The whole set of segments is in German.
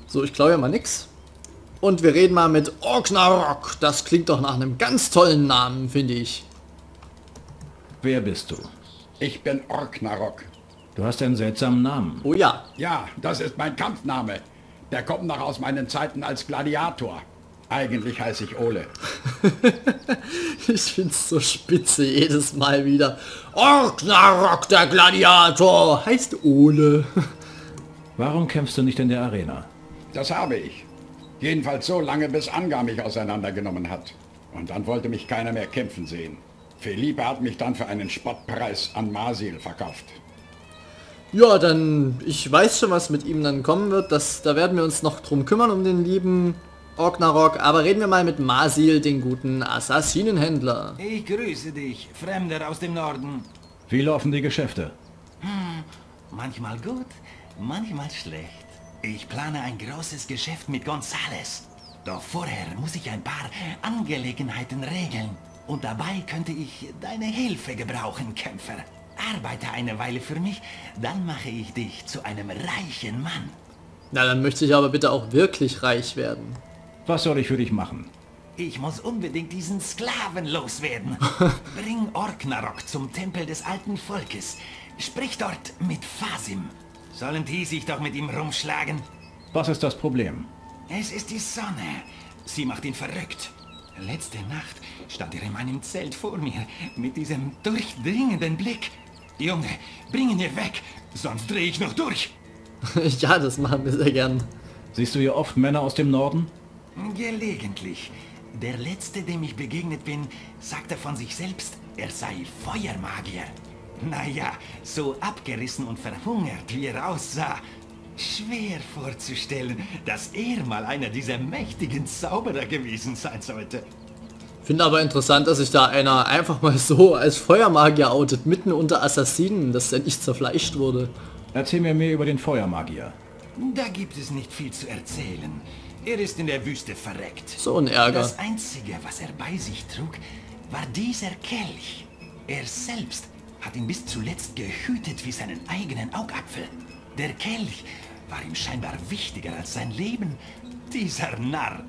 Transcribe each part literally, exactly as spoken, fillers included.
So, ich glaube ja mal nix. Und wir reden mal mit Orknarok. Das klingt doch nach einem ganz tollen Namen, finde ich. Wer bist du? Ich bin Orknarok. Du hast einen seltsamen Namen. Oh ja. Ja, das ist mein Kampfname. Der kommt noch aus meinen Zeiten als Gladiator. Eigentlich heiße ich Ole. Ich find's so spitze jedes Mal wieder. Orknarok, der Gladiator, heißt Ole. Warum kämpfst du nicht in der Arena? Das habe ich. Jedenfalls so lange, bis Angar mich auseinandergenommen hat. Und dann wollte mich keiner mehr kämpfen sehen. Felipe hat mich dann für einen Spottpreis an Masil verkauft. Ja, dann, ich weiß schon, was mit ihm dann kommen wird. Das, da werden wir uns noch drum kümmern, um den lieben Orknarok. Aber reden wir mal mit Masil, den guten Assassinenhändler. Ich grüße dich, Fremder aus dem Norden. Wie laufen die Geschäfte? Hm, manchmal gut, manchmal schlecht. Ich plane ein großes Geschäft mit Gonzales. Doch vorher muss ich ein paar Angelegenheiten regeln. Und dabei könnte ich deine Hilfe gebrauchen, Kämpfer. Arbeite eine Weile für mich, dann mache ich dich zu einem reichen Mann. Na, dann möchte ich aber bitte auch wirklich reich werden. Was soll ich für dich machen? Ich muss unbedingt diesen Sklaven loswerden. Bring Orknarok zum Tempel des alten Volkes. Sprich dort mit Fasim. Sollen die sich doch mit ihm rumschlagen? Was ist das Problem? Es ist die Sonne. Sie macht ihn verrückt. Letzte Nacht stand er in meinem Zelt vor mir mit diesem durchdringenden Blick. Junge, bring ihn hier weg, sonst drehe ich noch durch. Ja, das machen wir sehr gern. Siehst du hier oft Männer aus dem Norden? Gelegentlich. Der letzte, dem ich begegnet bin, sagte von sich selbst, er sei Feuermagier. Naja, so abgerissen und verhungert, wie er aussah. Schwer vorzustellen, dass er mal einer dieser mächtigen Zauberer gewesen sein sollte. Finde aber interessant, dass sich da einer einfach mal so als Feuermagier outet, mitten unter Assassinen, dass der nicht zerfleischt wurde. Erzähl mir mehr über den Feuermagier. Da gibt es nicht viel zu erzählen. Er ist in der Wüste verreckt. So ein Ärger. Das Einzige, was er bei sich trug, war dieser Kelch. Er selbst hat ihn bis zuletzt gehütet wie seinen eigenen Augapfel. Der Kelch war ihm scheinbar wichtiger als sein Leben. Dieser Narr.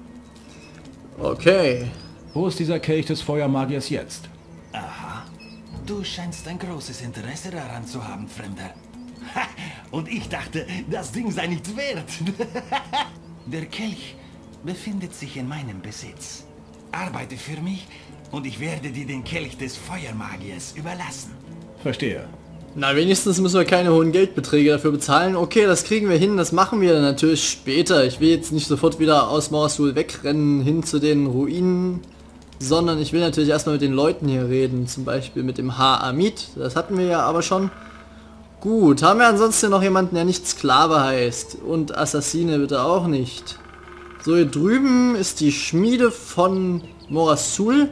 Okay. Wo ist dieser Kelch des Feuermagiers jetzt? Aha. Du scheinst ein großes Interesse daran zu haben, Fremder. Ha, und ich dachte, das Ding sei nichts wert. Der Kelch befindet sich in meinem Besitz. Arbeite für mich und ich werde dir den Kelch des Feuermagiers überlassen. Verstehe. Na, wenigstens müssen wir keine hohen Geldbeträge dafür bezahlen. Okay, das kriegen wir hin, das machen wir natürlich später. Ich will jetzt nicht sofort wieder aus Morasul wegrennen hin zu den Ruinen, sondern ich will natürlich erstmal mit den Leuten hier reden. Zum Beispiel mit dem Ha-Amit, das hatten wir ja aber schon. Gut, haben wir ansonsten noch jemanden, der nicht Sklave heißt? Und Assassine bitte auch nicht. So, hier drüben ist die Schmiede von Morasul.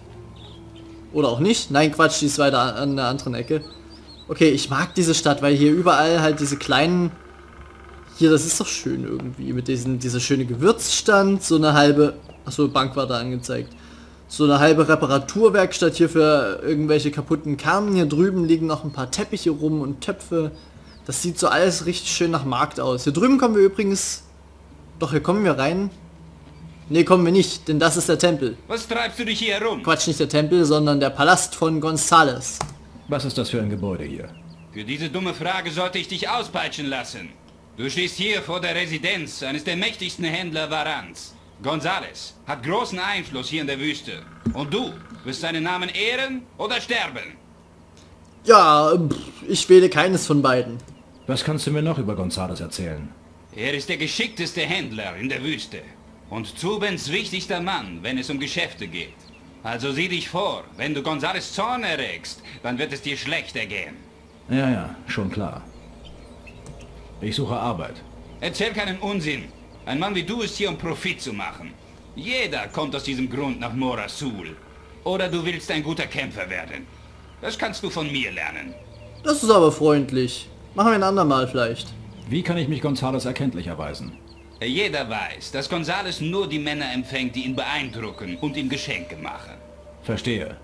Oder auch nicht. Nein, Quatsch, die ist weiter an der anderen Ecke. Okay, ich mag diese Stadt, weil hier überall halt diese kleinen... Hier, das ist doch schön irgendwie. Mit diesen, dieser schöne Gewürzstand, so eine halbe... Achso, Bank war da angezeigt. So eine halbe Reparaturwerkstatt hier für irgendwelche kaputten Kernen. Hier drüben liegen noch ein paar Teppiche rum und Töpfe. Das sieht so alles richtig schön nach Markt aus. Hier drüben kommen wir übrigens... Doch, hier kommen wir rein. Ne, kommen wir nicht, denn das ist der Tempel. Was treibst du dich hier herum? Quatsch, nicht der Tempel, sondern der Palast von Gonzales. Was ist das für ein Gebäude hier? Für diese dumme Frage sollte ich dich auspeitschen lassen. Du stehst hier vor der Residenz eines der mächtigsten Händler Varans. Gonzales hat großen Einfluss hier in der Wüste. Und du wirst seinen Namen ehren oder sterben. Ja, ich wähle keines von beiden. Was kannst du mir noch über Gonzales erzählen? Er ist der geschickteste Händler in der Wüste. Und Zubens wichtigster Mann, wenn es um Geschäfte geht. Also sieh dich vor, wenn du Gonzales Zorn erregst, dann wird es dir schlechter gehen. Ja, ja, schon klar. Ich suche Arbeit. Erzähl keinen Unsinn. Ein Mann wie du ist hier, um Profit zu machen. Jeder kommt aus diesem Grund nach Morasul. Oder du willst ein guter Kämpfer werden. Das kannst du von mir lernen. Das ist aber freundlich. Machen wir ein andermal vielleicht. Wie kann ich mich Gonzales erkenntlich erweisen? Jeder weiß, dass Gonzales nur die Männer empfängt, die ihn beeindrucken und ihm Geschenke machen. Verstehe.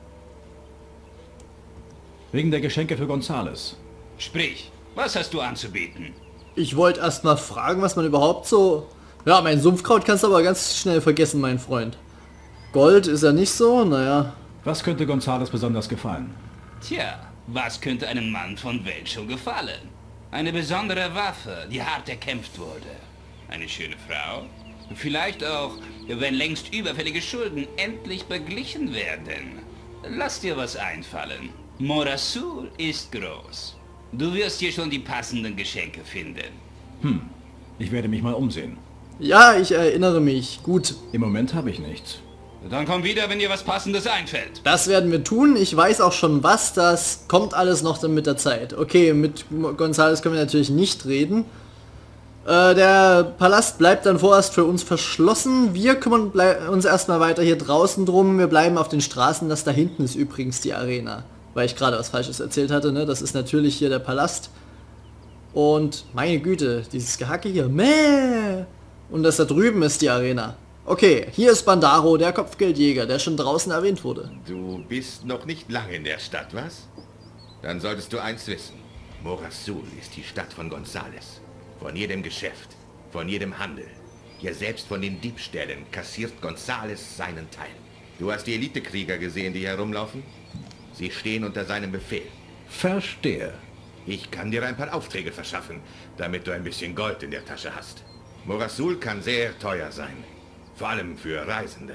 Wegen der Geschenke für Gonzales. Sprich, was hast du anzubieten? Ich wollte erst mal fragen, was man überhaupt so Ja, mein Sumpfkraut kannst du aber ganz schnell vergessen, mein Freund. Gold ist ja nicht so, naja. Was könnte Gonzales besonders gefallen? Tja, was könnte einem Mann von Welt schon gefallen? Eine besondere Waffe, die hart erkämpft wurde. Eine schöne Frau? Vielleicht auch, wenn längst überfällige Schulden endlich beglichen werden. Lass dir was einfallen. Morasul ist groß. Du wirst hier schon die passenden Geschenke finden. Hm, ich werde mich mal umsehen. Ja, ich erinnere mich. Gut. Im Moment habe ich nichts. Dann komm wieder, wenn dir was Passendes einfällt. Das werden wir tun. Ich weiß auch schon was. Das kommt alles noch dann mit der Zeit. Okay, mit Gonzales können wir natürlich nicht reden. Äh, der Palast bleibt dann vorerst für uns verschlossen. Wir kümmern uns erstmal weiter hier draußen drum. Wir bleiben auf den Straßen. Das da hinten ist übrigens die Arena. Weil ich gerade was Falsches erzählt hatte. Ne? Das ist natürlich hier der Palast. Und meine Güte, dieses Gehacke hier. Mäh! Und das da drüben ist die Arena. Okay, hier ist Bandaro, der Kopfgeldjäger, der schon draußen erwähnt wurde. Du bist noch nicht lange in der Stadt, was? Dann solltest du eins wissen. Morasul ist die Stadt von Gonzales. Von jedem Geschäft, von jedem Handel. Ja, selbst von den Diebstählen kassiert Gonzales seinen Teil. Du hast die Elitekrieger gesehen, die herumlaufen? Sie stehen unter seinem Befehl. Verstehe. Ich kann dir ein paar Aufträge verschaffen, damit du ein bisschen Gold in der Tasche hast. Morasul kann sehr teuer sein. Vor allem für Reisende.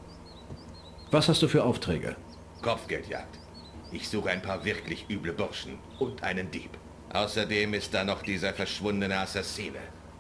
Was hast du für Aufträge? Kopfgeldjagd. Ich suche ein paar wirklich üble Burschen und einen Dieb. Außerdem ist da noch dieser verschwundene Assassine.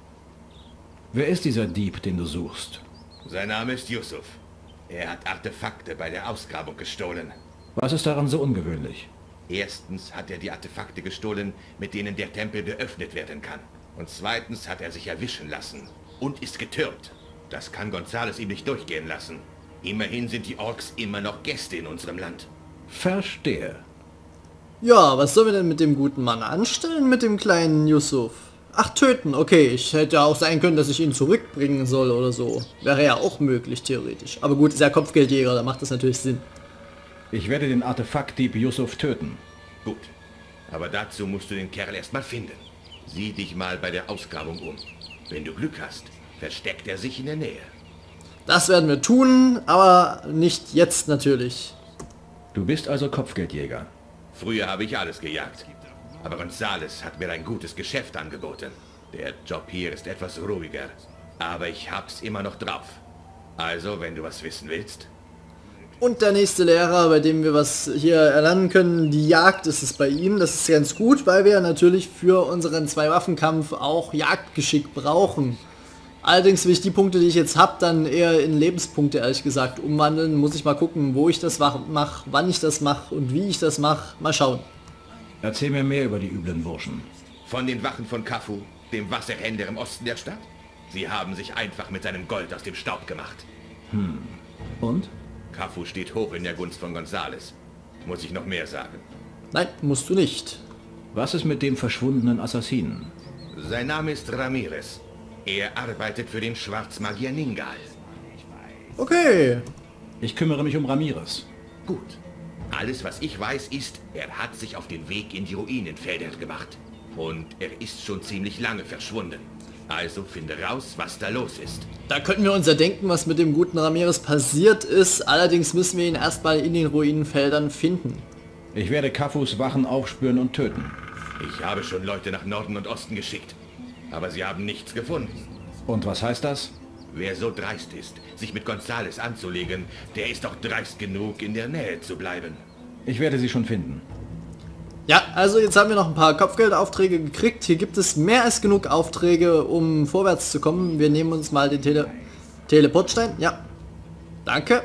Wer ist dieser Dieb, den du suchst? Sein Name ist Yusuf. Er hat Artefakte bei der Ausgrabung gestohlen. Was ist daran so ungewöhnlich? Erstens hat er die Artefakte gestohlen, mit denen der Tempel geöffnet werden kann. Und zweitens hat er sich erwischen lassen und ist getürmt. Das kann Gonzales ihm nicht durchgehen lassen. Immerhin sind die Orks immer noch Gäste in unserem Land. Verstehe. Ja, was sollen wir denn mit dem guten Mann anstellen, mit dem kleinen Yusuf? Ach, töten, okay. Ich hätte auch sein können, dass ich ihn zurückbringen soll oder so. Wäre ja auch möglich, theoretisch. Aber gut, ist ja Kopfgeldjäger, da macht das natürlich Sinn. Ich werde den Artefaktdieb Yusuf töten. Gut, aber dazu musst du den Kerl erstmal finden. Sieh dich mal bei der Ausgrabung um. Wenn du Glück hast, versteckt er sich in der Nähe. Das werden wir tun, aber nicht jetzt natürlich. Du bist also Kopfgeldjäger. Früher habe ich alles gejagt. Aber Gonzales hat mir ein gutes Geschäft angeboten. Der Job hier ist etwas ruhiger. Aber ich hab's immer noch drauf. Also, wenn du was wissen willst. Und der nächste Lehrer, bei dem wir was hier erlernen können, die Jagd ist es bei ihm. Das ist ganz gut, weil wir natürlich für unseren Zwei-Waffen-Kampf auch Jagdgeschick brauchen. Allerdings will ich die Punkte, die ich jetzt habe, dann eher in Lebenspunkte, ehrlich gesagt, umwandeln. Muss ich mal gucken, wo ich das mache, wann ich das mache und wie ich das mache. Mal schauen. Erzähl mir mehr über die üblen Burschen. Von den Wachen von Kafu, dem Wasserhändler im Osten der Stadt? Sie haben sich einfach mit seinem Gold aus dem Staub gemacht. Hm. Und? Kafu steht hoch in der Gunst von Gonzales. Muss ich noch mehr sagen? Nein, musst du nicht. Was ist mit dem verschwundenen Assassinen? Sein Name ist Ramirez. Er arbeitet für den Schwarzmagier Ningal. Okay. Ich kümmere mich um Ramirez. Gut. Alles, was ich weiß, ist, er hat sich auf den Weg in die Ruinenfelder gemacht. Und er ist schon ziemlich lange verschwunden. Also finde raus, was da los ist. Da könnten wir uns ja denken, was mit dem guten Ramirez passiert ist. Allerdings müssen wir ihn erstmal in den Ruinenfeldern finden. Ich werde Kafus Wachen aufspüren und töten. Ich habe schon Leute nach Norden und Osten geschickt. Aber sie haben nichts gefunden. Und was heißt das? Wer so dreist ist, sich mit Gonzales anzulegen, der ist doch dreist genug, in der Nähe zu bleiben. Ich werde sie schon finden. Ja, also jetzt haben wir noch ein paar Kopfgeldaufträge gekriegt. Hier gibt es mehr als genug Aufträge, um vorwärts zu kommen. Wir nehmen uns mal den Tele Teleportstein. Ja, danke.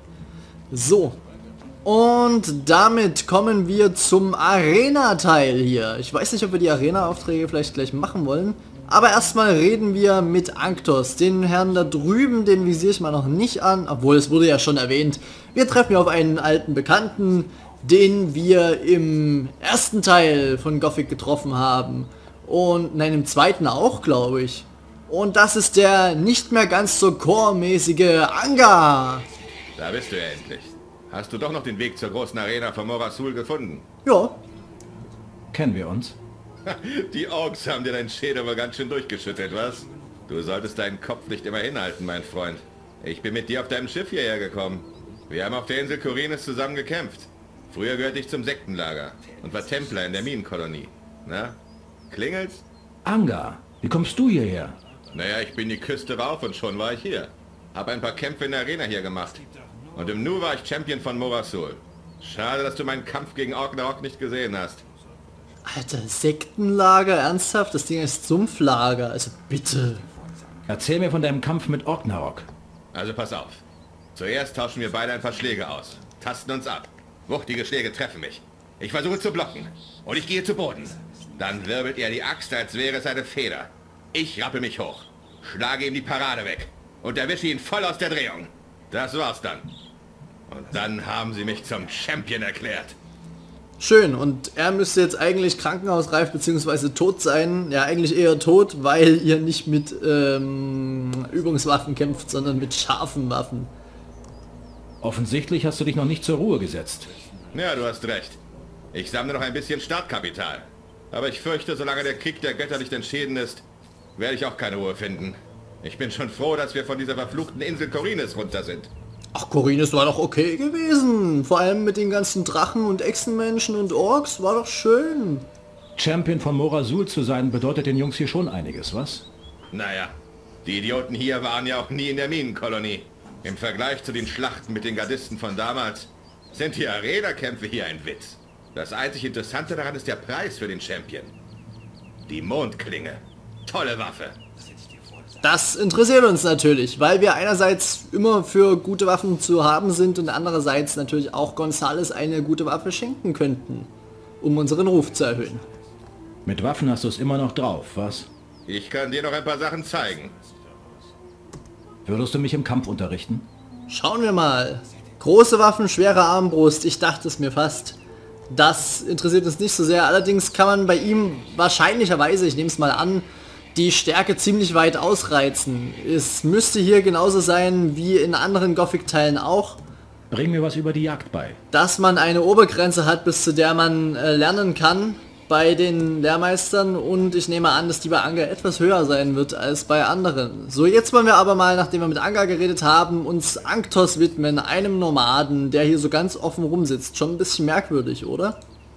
So, und damit kommen wir zum Arena-Teil hier. Ich weiß nicht, ob wir die Arena-Aufträge vielleicht gleich machen wollen. Aber erstmal reden wir mit Anktos. Den Herrn da drüben, den visiere ich mal noch nicht an. Obwohl, es wurde ja schon erwähnt. Wir treffen hier auf einen alten Bekannten, den wir im ersten Teil von Gothic getroffen haben. Und nein, im zweiten auch, glaube ich. Und das ist der nicht mehr ganz so core-mäßige Anga. Da bist du ja endlich. Hast du doch noch den Weg zur großen Arena von Morasul gefunden? Ja. Kennen wir uns? Die Orks haben dir deinen Schädel aber ganz schön durchgeschüttelt, was? Du solltest deinen Kopf nicht immer hinhalten, mein Freund. Ich bin mit dir auf deinem Schiff hierher gekommen. Wir haben auf der Insel Khorinis zusammen gekämpft. Früher gehörte ich zum Sektenlager und war Templer in der Minenkolonie. Na, klingelt's? Anga, wie kommst du hierher? Naja, ich bin die Küste rauf und schon war ich hier. Hab ein paar Kämpfe in der Arena hier gemacht. Und im Nu war ich Champion von Morasul. Schade, dass du meinen Kampf gegen Orknarok nicht gesehen hast. Alter, Sektenlager? Ernsthaft? Das Ding ist Sumpflager, also bitte. Erzähl mir von deinem Kampf mit Orknarok. Also pass auf. Zuerst tauschen wir beide ein paar Schläge aus. Tasten uns ab. Wuchtige Schläge treffen mich. Ich versuche zu blocken. Und ich gehe zu Boden. Dann wirbelt er die Axt, als wäre es eine Feder. Ich rappel mich hoch. Schlage ihm die Parade weg. Und erwische ihn voll aus der Drehung. Das war's dann. Und dann haben sie mich zum Champion erklärt. Schön, und er müsste jetzt eigentlich krankenhausreif bzw. tot sein. Ja, eigentlich eher tot, weil ihr nicht mit ähm, Übungswaffen kämpft, sondern mit scharfen Waffen. Offensichtlich hast du dich noch nicht zur Ruhe gesetzt. Ja, du hast recht. Ich sammle noch ein bisschen Startkapital. Aber ich fürchte, solange der Krieg der Götter nicht entschieden ist, werde ich auch keine Ruhe finden. Ich bin schon froh, dass wir von dieser verfluchten Insel Khorinis runter sind. Ach, Khorinis war doch okay gewesen. Vor allem mit den ganzen Drachen und Echsenmenschen und Orks war doch schön. Champion von Morasul zu sein, bedeutet den Jungs hier schon einiges, was? Naja, die Idioten hier waren ja auch nie in der Minenkolonie. Im Vergleich zu den Schlachten mit den Gardisten von damals sind die Arena-Kämpfe hier ein Witz. Das einzig Interessante daran ist der Preis für den Champion. Die Mondklinge. Tolle Waffe. Das interessiert uns natürlich, weil wir einerseits immer für gute Waffen zu haben sind und andererseits natürlich auch Gonzales eine gute Waffe schenken könnten, um unseren Ruf zu erhöhen. Mit Waffen hast du es immer noch drauf, was? Ich kann dir noch ein paar Sachen zeigen. Würdest du mich im Kampf unterrichten? Schauen wir mal. Große Waffen, schwere Armbrust, ich dachte es mir fast. Das interessiert uns nicht so sehr, allerdings kann man bei ihm wahrscheinlicherweise, ich nehme es mal an, die Stärke ziemlich weit ausreizen. Es müsste hier genauso sein wie in anderen Gothic-Teilen auch, Bring mir was über die Jagd bei. dass man eine Obergrenze hat, bis zu der man äh, lernen kann bei den Lehrmeistern, und ich nehme an, dass die bei Anga etwas höher sein wird als bei anderen. So, jetzt wollen wir aber mal, nachdem wir mit Anga geredet haben, uns Anktos widmen, einem Nomaden, der hier so ganz offen rumsitzt. Schon ein bisschen merkwürdig, oder?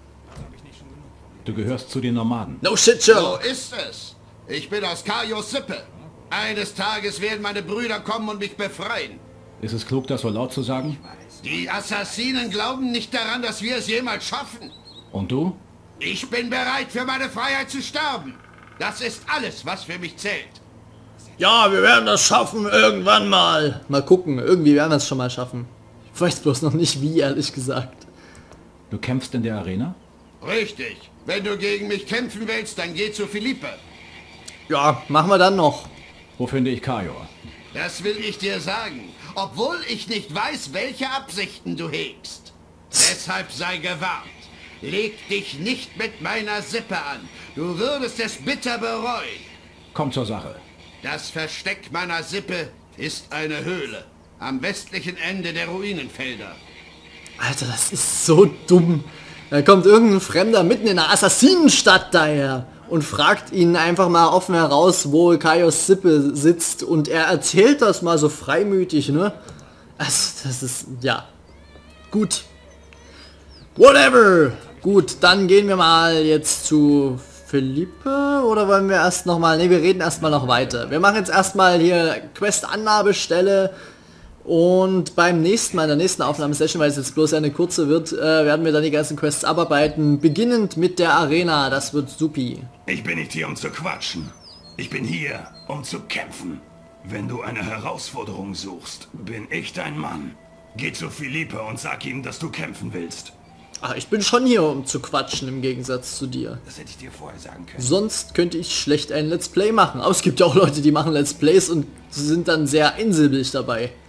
Du gehörst zu den Nomaden. No shit, So Joe! ist es. Ich bin aus Kaios Sippe. Eines Tages werden meine Brüder kommen und mich befreien. Ist es klug, das so laut zu sagen? Die Assassinen glauben nicht daran, dass wir es jemals schaffen. Und du? Ich bin bereit, für meine Freiheit zu sterben. Das ist alles, was für mich zählt. Ja, wir werden das schaffen irgendwann mal. Mal gucken, irgendwie werden wir es schon mal schaffen. Ich weiß bloß noch nicht wie, ehrlich gesagt. Du kämpfst in der Arena? Richtig. Wenn du gegen mich kämpfen willst, dann geh zu Philippe. Ja, machen wir dann noch. Wo finde ich Kajor? Das will ich dir sagen, obwohl ich nicht weiß, welche Absichten du hegst. Deshalb sei gewarnt. Leg dich nicht mit meiner Sippe an. Du würdest es bitter bereuen. Komm zur Sache. Das Versteck meiner Sippe ist eine Höhle am westlichen Ende der Ruinenfelder. Alter, das ist so dumm. Da kommt irgendein Fremder mitten in der Assassinenstadt daher und fragt ihn einfach mal offen heraus, wo Kaios Sippe sitzt, und er erzählt das mal so freimütig, ne? Also, das ist, ja, gut. Whatever. Gut, dann gehen wir mal jetzt zu Philippe, oder wollen wir erst noch mal, ne, wir reden erstmal noch weiter. Wir machen jetzt erstmal hier Quest-Annahmestelle. Und beim nächsten Mal, in der nächsten Aufnahmesession, weil es jetzt bloß eine kurze wird, äh, werden wir dann die ganzen Quests abarbeiten, beginnend mit der Arena. Das wird supi. Ich bin nicht hier, um zu quatschen. Ich bin hier, um zu kämpfen. Wenn du eine Herausforderung suchst, bin ich dein Mann. Geh zu Philippe und sag ihm, dass du kämpfen willst. Ach, ich bin schon hier, um zu quatschen, im Gegensatz zu dir. Das hätte ich dir vorher sagen können. Sonst könnte ich schlecht ein Let's Play machen. Aber es gibt ja auch Leute, die machen Let's Plays und sind dann sehr einsilbig dabei.